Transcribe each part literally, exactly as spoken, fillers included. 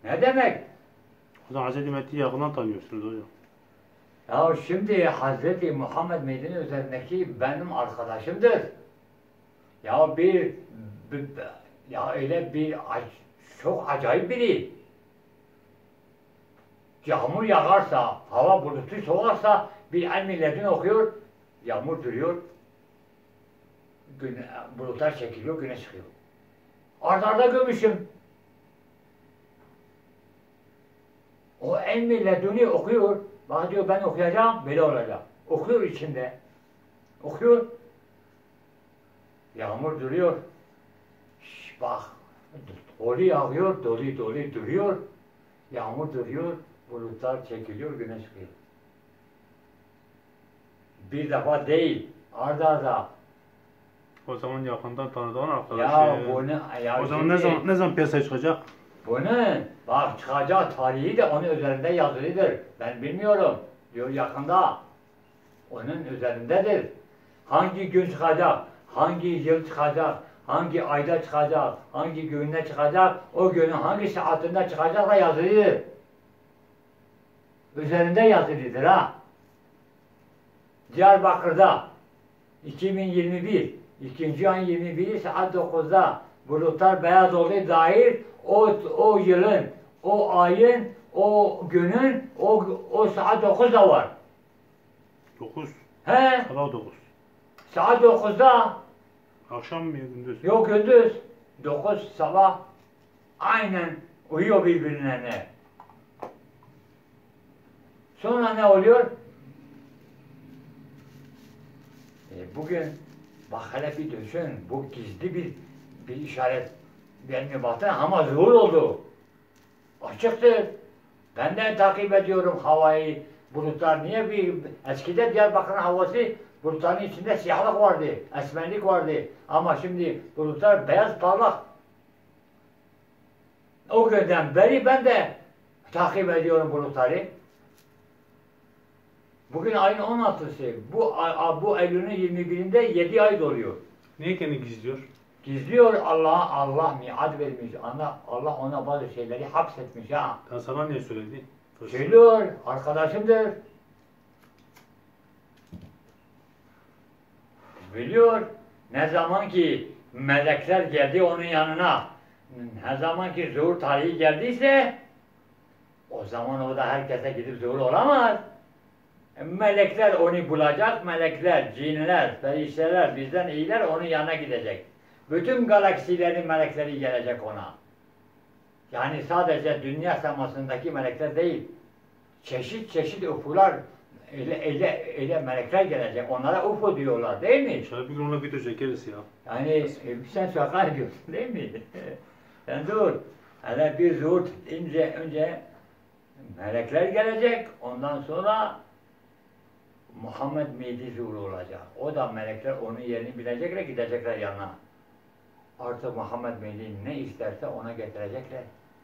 Ne demek? O zaman Hazreti Mehdi'yi yakından tanıyorsunuz hocam. Ya şimdi Hazreti Muhammed Mehdi'nin üzerindeki benim arkadaşımdır. Ya bir, bir ya öyle bir çok acayip biri. Yağmur yağarsa, hava bulutu soğarsa bir el milletin okuyor, yağmur duruyor, güne, bulutlar çekiliyor, güneş çıkıyor. Arda arda görmüşüm. O el milletini okuyor, bak diyor ben okuyacağım, böyle olacak. Okuyor içinde, okuyor, yağmur duruyor, şş, bak, dolu yağıyor, dolu dolu duruyor, yağmur duruyor, bulutlar çekiliyor, güneş çıkıyor. Bir defa değil, arda arda. O zaman yakından tanıdığın arkadaşı. Ya bunu, ya o zaman şimdi, ne zaman ne zaman piyasaya çıkacak? Bunun, bak çıkacak tarihi de onun üzerinde yazılıdır. Ben bilmiyorum. Diyor yakında. Onun üzerindedir. Hangi gün çıkacak, hangi yıl çıkacak, hangi ayda çıkacak, hangi günde çıkacak, o günün hangi saatinde çıkacak da yazılıdır. Üzerinde yazılıdır ha. Diyarbakır'da iki bin yirmi bir, ikinci ayın yirmi biri saat dokuzda bulutlar beyaz olduğu dair o, o yılın, o ayın, o günün, o, o saat dokuzda var. dokuz. He? Sabah dokuz. Saat dokuzda. Akşam mı gündüz? Yok gündüz. dokuz sabah. Aynen uyuyor birbirlerine. Sonra ne oluyor? E, bugün bak hele bir düşün. Bu gizli bir bir işaret benim baktım ama zuhur oldu. Açıktır. Ben de takip ediyorum havayı. Bulutlar niye bir eskide Diyarbakır'ın havası bulutların içinde siyahlık vardı, esmerlik vardı. Ama şimdi bulutlar beyaz parlak. O günden beri ben de takip ediyorum bulutları. Bugün ayın on altısı. Bu bu Eylül'ün yirmi birinde yedi ay doluyor. Niye kendini gizliyor? Gizliyor Allah, Allah miad vermiş. Allah, Allah ona bazı şeyleri hapsetmiş ha. Ben sana niye söyledi? Söylüyor, arkadaşımdır. Biliyor, ne zaman ki melekler geldi onun yanına, ne zaman ki zuhur tarihi geldiyse, o zaman o da herkese gidip zuhur olamaz. Melekler onu bulacak, melekler, cinler, perişteler, bizden iyiler onun yanına gidecek. Bütün galaksilerin melekleri gelecek ona. Yani sadece dünya semasındaki melekler değil, çeşit çeşit ufuklar, öyle, öyle, öyle melekler gelecek. Onlara U F O diyorlar değil mi? Şöyle bir gün ona video çekeriz ya. Yani e, sen şaka ediyorsun değil mi? Sen dur. Hele bir zuhur ince önce melekler gelecek. Ondan sonra Muhammed Mehdi zuhur olacak. O da melekler onun yerini bilecekler, gidecekler yanına. Artık Muhammed Mehdi ne isterse ona getirecekler.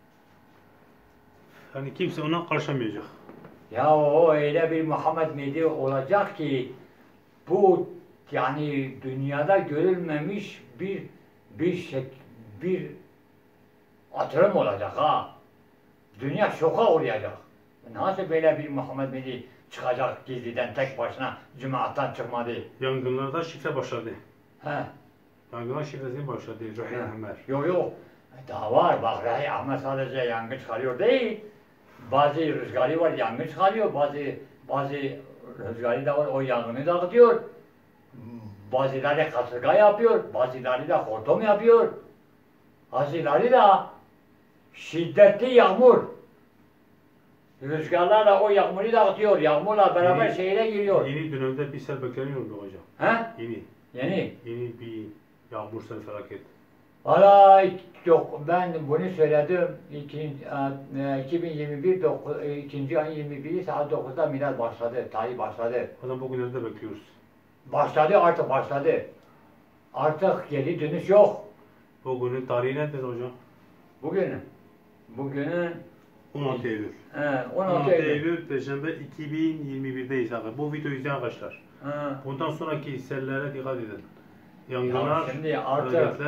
Yani kimse ona karışamayacak. Ya o öyle bir Muhammed Mehdi olacak ki bu yani dünyada görülmemiş bir bir şey, bir atırım olacak ha. Dünya şoka uğrayacak. Nasıl böyle bir Muhammed Mehdi çıkacak gizliden tek başına cemaattan çıkmadı? Yangınlarda şifre başladı. He. Yangınlar şifresini başladı. Ruhi Ahmer. Yok yok. Daha var. Bak Ruhi Ahmer sadece yangın çıkarıyor değil. Bazı rüzgarı var yangın çıkarıyor. Bazı bazı rüzgarı da var o yangını dağıtıyor. Bazıları kasırga yapıyor. Bazıları da hortum yapıyor. Bazıları da şiddetli yağmur. Rüzgarlarla o yağmuru dağıtıyor. Yağmurla beraber Yeni- şehire giriyor. Yeni dönemde bir sel bekleniyor mu hocam? He? Yeni. Yeni. Yeni bir yağmur sel felaket. Valla yok ben bunu söyledim. İki, e, iki bin yirmi bir doku- e, ikinci ayın yirmi biri saat dokuzda milad başladı. Tarih başladı. O zaman bugünlerde bekliyoruz. Başladı artık başladı. Artık geri dönüş yok. Bugünün tarihi nedir hocam? Bugün. Bugünün on altı Eylül. he, on on altı altı Eylül. Eylül Perşembe iki bin yirmi bir'deyiz abi. Bu videoyu izleyen arkadaşlar. Ha. Bundan sonraki sellere dikkat edin. Ya Yangınlar, şimdi artık felaketler.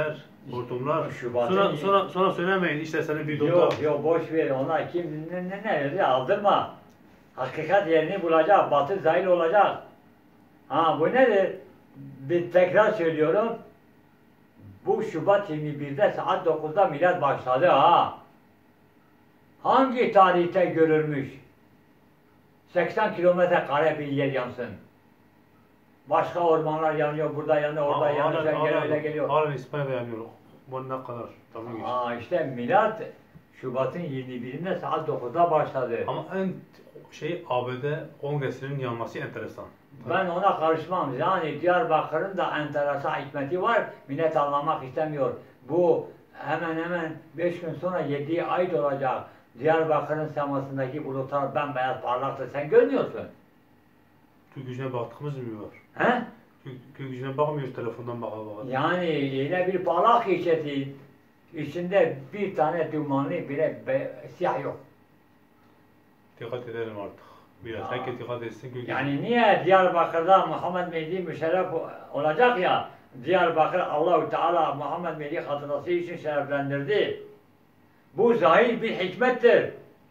Hortumlar. Şubat'ın- Sonra, sonra, sonra söylemeyin işte senin videoda. Yok yok boş ver onlar kim ne ne ne ne aldırma. Hakikat yerini bulacak, batıl zahil olacak. Ha bu nedir? Bir tekrar söylüyorum. Bu Şubat yirmi birde saat dokuzda milad başladı ha. Hangi tarihte görülmüş? seksen kilometre kare bir yer yansın. Başka ormanlar yanıyor, burada yanıyor, orada yanıyor, sen gel öyle geliyor. Halen İspanya'da yanıyor. Bu ne kadar? Tamam geçti. Aa işte milad Şubat'ın yirmi birinde saat dokuzda başladı. Ama en şey A B D Kongresi'nin yanması enteresan. Ben ona karışmam. Yani Diyarbakır'ın da enteresan hikmeti var. Millet anlamak istemiyor. Bu hemen hemen beş gün sonra yedi ay dolacak. Diyarbakır'ın semasındaki bulutlar bembeyaz parlaktır. Sen görmüyorsun. Gökyüzüne baktığımız mı var? He? Gö gökyüzüne bakmıyoruz telefondan baka baka. Yani yine bir parlak içeti. İçinde bir tane dumanlı bile be, siyah yok. Dikkat edelim artık. Biraz Ya. herkes dikkat etsin gökyüzüne. Yani niye Diyarbakır'da Muhammed Mehdi müşerref olacak ya, Diyarbakır Allahu Teala Muhammed Mehdi hatırası için şereflendirdi. Bu zahir bir hikmettir.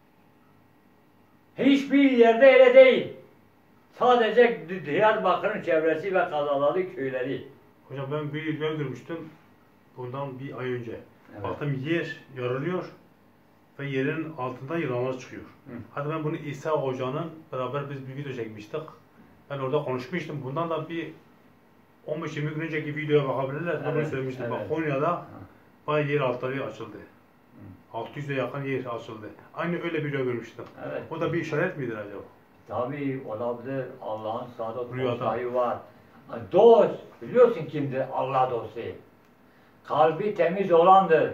Hiçbir yerde öyle değil. Sadece Diyarbakır'ın çevresi ve kazaları, köyleri. Hocam ben bir video görmüştüm. Bundan bir ay önce. Evet. Baktım yer yarılıyor ve yerin altından yılanlar çıkıyor. Hı. Hadi ben bunu İsa Hoca'nın beraber biz bir video çekmiştik. Ben orada konuşmuştum. Bundan da bir on beş yirmi gün önceki videoya bakabilirler. Ben Evet, onu söylemiştim. evet. Bak Konya'da bayağı yer altları açıldı. altı yüze yakın yer açıldı. Aynı öyle video görmüştüm. Evet. O da bir işaret midir acaba? Tabii olabilir. Allah'ın saadet Rüyada. dostları var. Dost, biliyorsun kimdir? Allah dostu. Kalbi temiz olandır.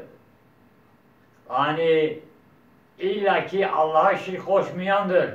Hani illaki Allah'a şirk koşmayandır.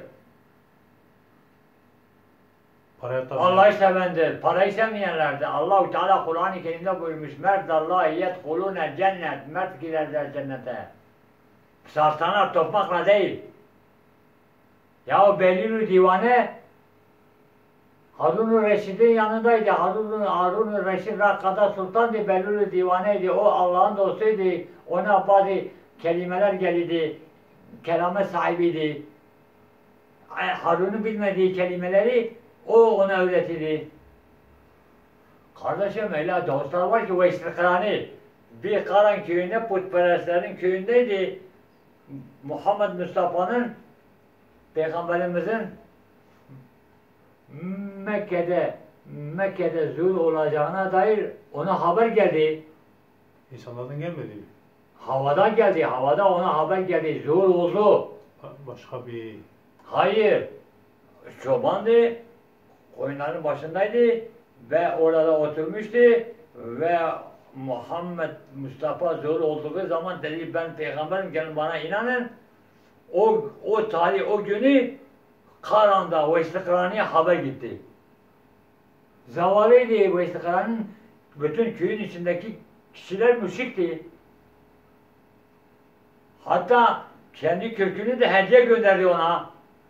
Paraya tabii. Allah'ı sevendir. Parayı sevmeyenlerdir. Allah-u Teala Kur'an-ı Kerim'de buyurmuş. Merdallâhi yedhulûne cennet. Mert girerler cennete. Saltanat topmakla değil. Ya o Belül Divane Harun-ı Reşid'in yanındaydı. Harun-ı Harun Reşid Rakkada Sultan'dı. Belül Divane'ydi. O Allah'ın dostuydu. Ona bazı kelimeler geldi. Keramet sahibiydi. Harun'un bilmediği kelimeleri o ona öğretildi. Kardeşim öyle dostlar var ki Veysel Kırani bir Karan köyünde putperestlerin köyündeydi. Muhammed Mustafa'nın Peygamberimizin Mekke'de Mekke'de zuhur olacağına dair ona haber geldi. İnsanlardan gelmedi mi? Havadan geldi. Havada ona haber geldi. Zuhur oldu. Başka bir... Hayır. Çobandı. Koyunların başındaydı ve orada oturmuştu ve Muhammed Mustafa zuhur olduğu zaman dedi ben peygamberim gelin bana inanın. O o tarih o günü Karan'da Veysel Kırani'ye haber gitti. Zavallıydı Veysel Kırani'nin bütün köyün içindeki kişiler müşrikti. Hatta kendi kökünü de hediye gönderdi ona.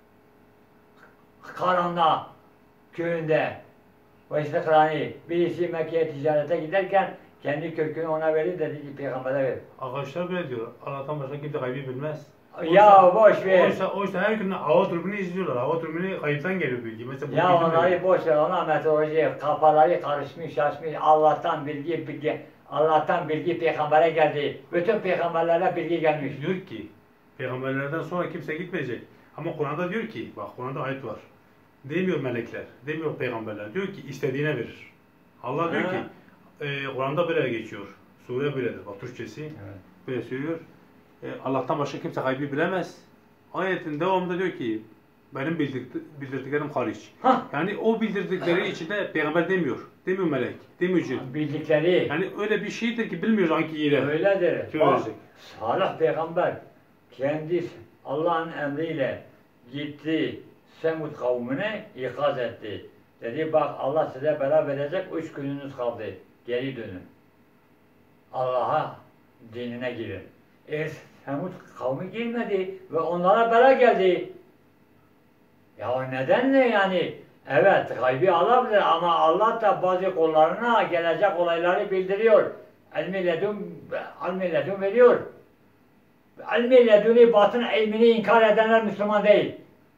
Karan'da köyünde Veysel Kırani birisi Mekke'ye ticarete giderken kendi kökünü ona verir dedi ki peygambere ver. Arkadaşlar böyle diyor. Allah'tan başka kimse kaybı bilmez. Ya boş ver. Oysa, oysa her gün hava turbini izliyorlar. Hava turbini kayıptan geliyor bilgi. Mesela bu Ya bilgi onları ne? boş ver, ona meteoroloji, kafaları karışmış, şaşmış, Allah'tan bilgi, bilgi, Allah'tan bilgi peygambere geldi. Bütün peygamberlere bilgi gelmiş. Diyor ki peygamberlerden sonra kimse gitmeyecek. Ama Kur'an'da diyor ki, bak Kur'an'da ayet var. Demiyor melekler, demiyor peygamberler. Diyor ki istediğine verir. Allah diyor Ha. ki, e, Kur'an'da böyle geçiyor. Sure böyledir, bak Türkçesi. Evet. Böyle söylüyor. E, Allah'tan başka kimse kaybı bilemez. Ayetin devamında diyor ki, benim bildirdik, bildirdiklerim hariç. Hah. Yani o bildirdikleri içinde peygamber demiyor. Demiyor melek, demiyor cin. Bildikleri Yani öyle bir şeydir ki bilmiyoruz hangi yere. öyledir. Kim Bak, ölecek? Salih peygamber kendi Allah'ın emriyle gitti Semud kavmine ikaz etti. Dedi bak Allah size bela verecek, üç gününüz kaldı. Geri dönün. Allah'a dinine girin. E Semud kavmi girmedi ve onlara bela geldi. Ya neden ne yani? Evet gaybi alabilir ama Allah da bazı kullarına gelecek olayları bildiriyor. ilmi ledun, ilmi ledun veriyor. İlmi leduni batın ilmini inkar edenler Müslüman değil.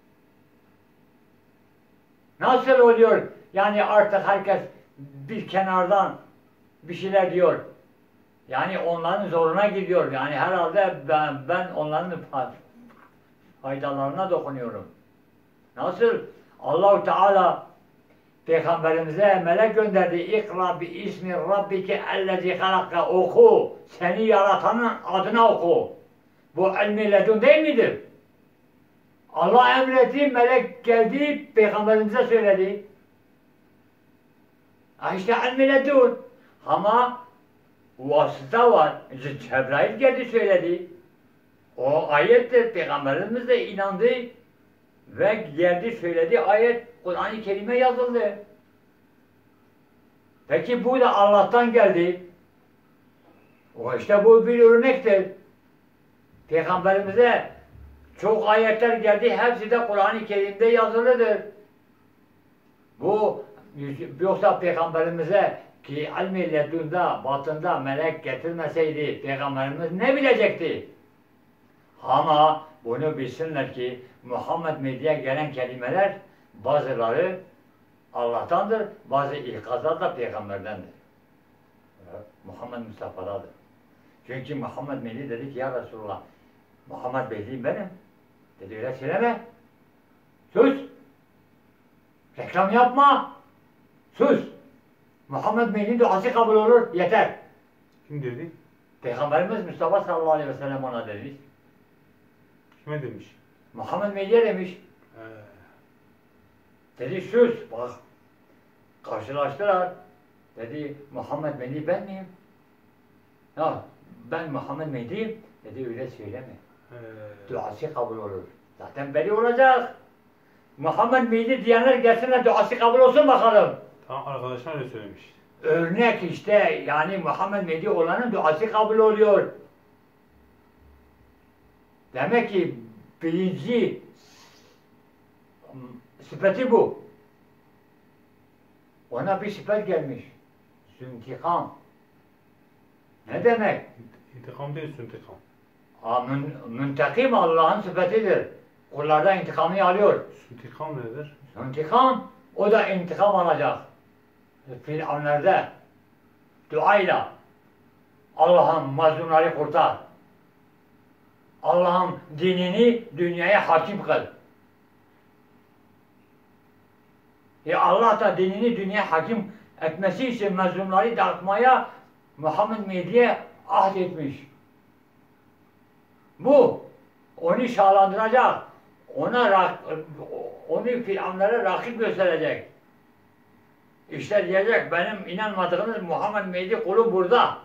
Nasıl oluyor? Yani artık herkes bir kenardan bir şeyler diyor. Yani onların zoruna gidiyor. Yani herhalde ben, ben onların faydalarına dokunuyorum. Nasıl? Allah-u Teala Peygamberimize melek gönderdi. İkra bi ismi rabbike ellezî halakka, oku. Seni yaratanın adına oku. Bu ilmi ledun değil midir? Allah emretti, melek geldi, Peygamberimize söyledi. Ha işte ilmi ledun. Ama vasıta var. Cebrail geldi söyledi. O ayettir. Peygamberimiz de inandı ve geldi söyledi. Ayet Kur'an-ı Kerim'e yazıldı. Peki bu da Allah'tan geldi. O işte bu bir örnektir. Peygamberimize çok ayetler geldi. Hepsi de Kur'an-ı Kerim'de yazılıdır. Bu yoksa Peygamberimize ki ilmi ledunda, batında melek getirmeseydi Peygamberimiz ne bilecekti? Ama bunu bilsinler ki Muhammed Mehdi'ye gelen kelimeler bazıları Allah'tandır, bazı ikazlar da Peygamberdendir. Muhammed Mustafa'dadır. Çünkü Muhammed Mehdi dedi ki ya Resulullah, Muhammed Mehdi benim. Dedi öyle söyleme. Sus. Reklam yapma. Sus. Muhammed Mehdi'nin duası kabul olur. Yeter. Kim dedi? Peygamberimiz Mustafa sallallahu aleyhi ve sellem ona demiş. Kime demiş? Muhammed Mehdi'ye demiş. Ee. Dedi sus. Bak. Karşılaştılar. Dedi Muhammed Mehdi ben miyim? Ya ben Muhammed Mehdi'yim. Dedi öyle söyleme. Ee. Duası kabul olur. Zaten belli olacak. Muhammed Mehdi diyenler gelsinler duası kabul olsun bakalım. Tamam, arkadaşlar öyle söylemiş. Örnek işte yani Muhammed Mehdi olanın duası kabul oluyor. Demek ki birinci sıfatı bu. Ona bir sıfat gelmiş. Züntikam. Ne demek? İntikam değil, süntikam. Mün, müntekim Allah'ın sıfatıdır. Kullardan intikamını alıyor. Süntikam nedir? İntikam, o da intikam alacak. Firavunlarda duayla Allah'ım mazlumları kurtar. Allah'ım dinini dünyaya hakim kıl. E Allah da dinini dünyaya hakim etmesi için mazlumları dağıtmaya Muhammed Mehdi'ye ahd etmiş. Bu onu şahlandıracak. Ona onu Firavunlara rakip gösterecek. İşte diyecek benim inanmadığınız Muhammed Mehdi kulu burada.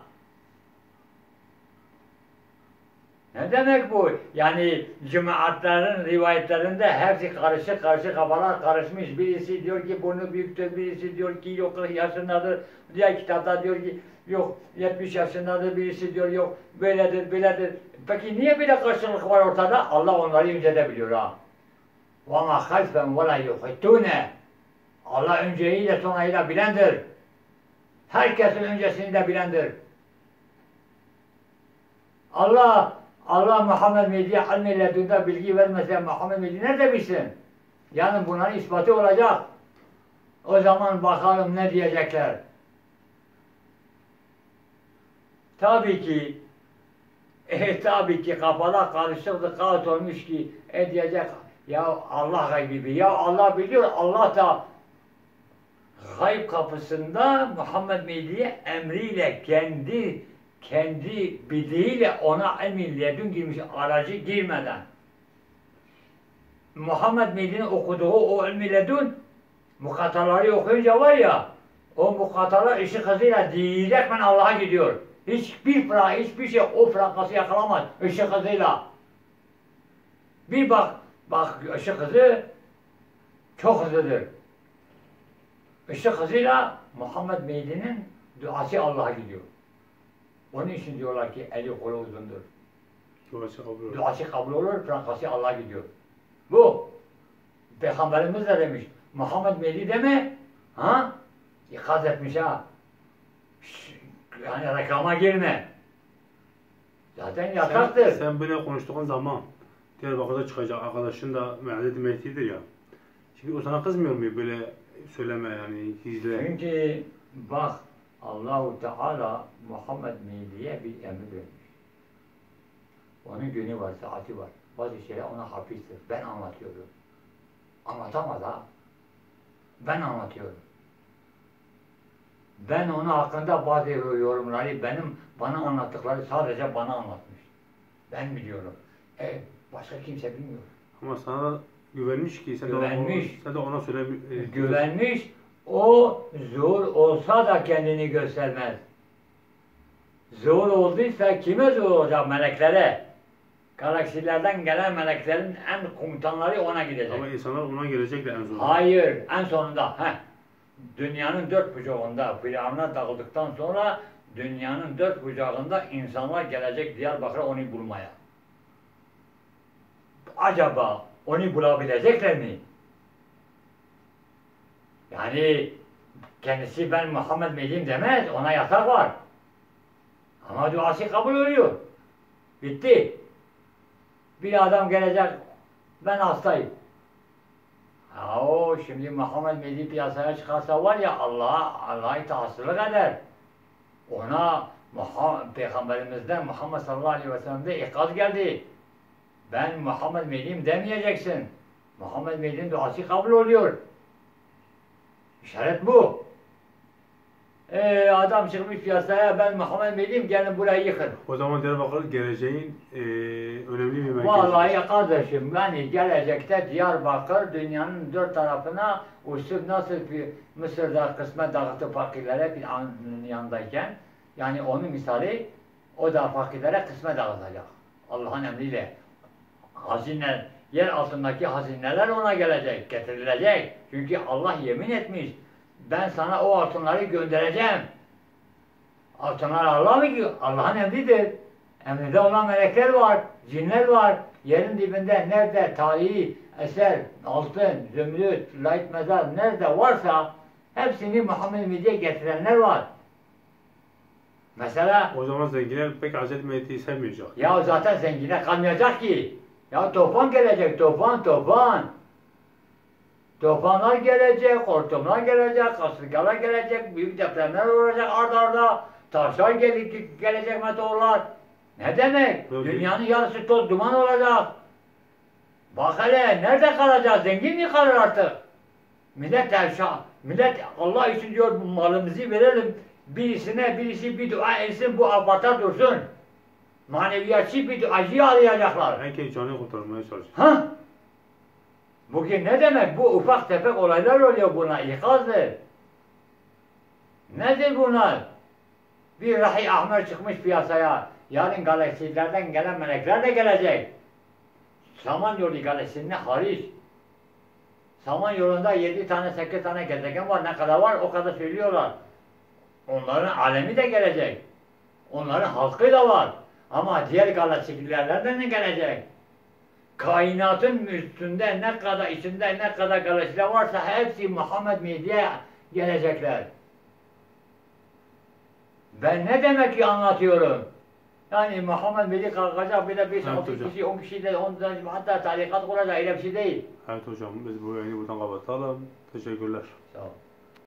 Ne demek bu? Yani cemaatlerin rivayetlerinde hepsi karışık karışık kafalar karışmış. Birisi diyor ki burnu büyüktür, birisi diyor ki yok kırk yaşındadır. Diğer kitapta diyor ki yok yetmiş yaşındadır, birisi diyor yok böyledir, böyledir. Peki niye böyle karşılık var ortada? Allah onları önceden biliyor ha. وَمَا خَلْفًا وَلَا يُخِتُّونَ Allah önceyiyle sonrayla bilendir. Herkesin öncesini de bilendir. Allah Allah Muhammed Mehdi'ye ilmi ledunda bilgi vermese Muhammed Mehdi nerede bilsin? Yani bunların ispatı olacak. O zaman bakalım ne diyecekler. Tabii ki e, tabii ki kafalar karışıktı, kaos olmuş ki e diyecek ya Allah gaybi, ya Allah biliyor, Allah da gayb kapısında Muhammed Mehdi'ye emriyle kendi kendi bildiğiyle ona ilmi ledun girmiş, aracı girmeden. Muhammed Mehdi'nin okuduğu o ilmi ledun mukataları okuyunca var ya, o mukatalar ışık hızıyla direktmen Allah'a gidiyor. Hiçbir fra, hiçbir şey o frakası yakalamaz ışık hızıyla. Bir bak, bak ışık hızı çok hızlıdır. Işık hızıyla Muhammed Mehdi'nin duası Allah'a gidiyor. Onun için diyorlar ki eli kolu uzundur. Duası kabul olur. Duası kabul olur, frakası Allah'a gidiyor. Bu. Peygamberimiz de demiş. Muhammed Mehdi deme. Ha? İkaz etmiş ha. Yani reklama girme. Zaten yasaktır. Sen, sen böyle konuştuğun zaman Diyarbakır'da çıkacak arkadaşın da Mehdi Mehdi'dir ya. Şimdi o sana kızmıyor mu böyle söyleme yani gizle? Çünkü bak Allahu Teala Muhammed Mehdi'ye bir emir vermiş. Onun günü var, saati var. Bazı şeyler ona hafiftir. Ben anlatıyorum. Anlatamaz ha. Ben anlatıyorum. Ben onun hakkında bazı yorumları benim bana anlattıkları sadece bana anlatmış. Ben biliyorum. E, başka kimse bilmiyor. Ama sana güvenmiş ki sen Güvenmiş. de, o, sen de ona söyle. E, Güvenmiş. O zuhur olsa da kendini göstermez. Zuhur olduysa kime zuhur olacak? Meleklere. Galaksilerden gelen meleklerin en komutanları ona gidecek. Ama insanlar ona gelecek de en zor. Hayır, en sonunda. Heh. Dünyanın dört bucağında Firavun'a dağıldıktan sonra dünyanın dört bucağında insanlar gelecek Diyarbakır'a onu bulmaya. Acaba onu bulabilecekler mi? Yani kendisi ben Muhammed Mehdi'yim demez, ona yasak var. Ama duası kabul oluyor. Bitti. Bir adam gelecek, ben hastayım. Ya o şimdi Muhammed Mehdi piyasaya çıkarsa var ya Allah'a Allah'a itaatçılık eder. Ona Muhammed, Peygamberimizden Muhammed sallallahu aleyhi ve sellem'de ikaz geldi. Ben Muhammed Mehdi'yim demeyeceksin. Muhammed Mehdi'nin duası kabul oluyor. İşaret bu. Ee, adam çıkmış piyasaya ben Muhammed Mehdi'yim gelin burayı yıkın. O zaman Diyarbakır geleceğin e, önemli bir merkezi. Vallahi kardeşim yani gelecekte Diyarbakır dünyanın dört tarafına usul nasıl bir Mısır'da kısmet dağıttı fakirlere bir anın yanındayken yani onun misali o da fakirlere kısmet dağıtacak. Allah'ın emriyle. Hazine, yer altındaki hazineler ona gelecek, getirilecek. Çünkü Allah yemin etmiş. Ben sana o altınları göndereceğim. Altınlar Allah mı diyor? Allah'ın emridir. Emrinde olan melekler var, cinler var. Yerin dibinde nerede tarihi eser, altın, zümrüt, layık mezar nerede varsa hepsini Muhammed Mehdi'ye getirenler var. Mesela o zaman zenginler pek Hazreti Mehdi'yi sevmeyecek. ya zaten zengine kalmayacak ki. Ya tufan gelecek, tufan, tufan. Tufanlar gelecek, hortumlar gelecek, kasırgalar gelecek, büyük depremler olacak arda arda. Taşlar gelecek, gelecek meteorlar. Ne demek? Yok, Dünyanın yarısı toz duman olacak. Bak hele, nerede kalacağız? Zengin mi kalır artık? Millet evşa, millet Allah için diyor bu malımızı verelim. Birisine birisi bir dua etsin, bu abata dursun. Maneviyatçı bir duacıyı arayacaklar. Herkes canını kurtarmaya çalışıyor. Ha? Bugün ne demek? Bu ufak tefek olaylar oluyor buna. İkazdır. Nedir bunlar? Bir rahi ahmer çıkmış piyasaya. Yarın galaksilerden gelen melekler de gelecek. Samanyolu galaksisinde hariç. Samanyolu'nda yedi tane sekiz tane gezegen var. Ne kadar var o kadar söylüyorlar. Onların alemi de gelecek. Onların halkı da var. Ama diğer galaksilerden de gelecek. Kainatın üstünde ne kadar içinde ne kadar galaksiler varsa hepsi Muhammed Mehdi'ye gelecekler. Ben ne demek ki anlatıyorum? Yani Muhammed Mehdi kalkacak bir de beş altı hocam. kişi on kişi de ondan hatta tarikat kuracak öyle bir şey değil. Evet hocam biz bu yayını buradan kapatalım. Teşekkürler. Sağ ol.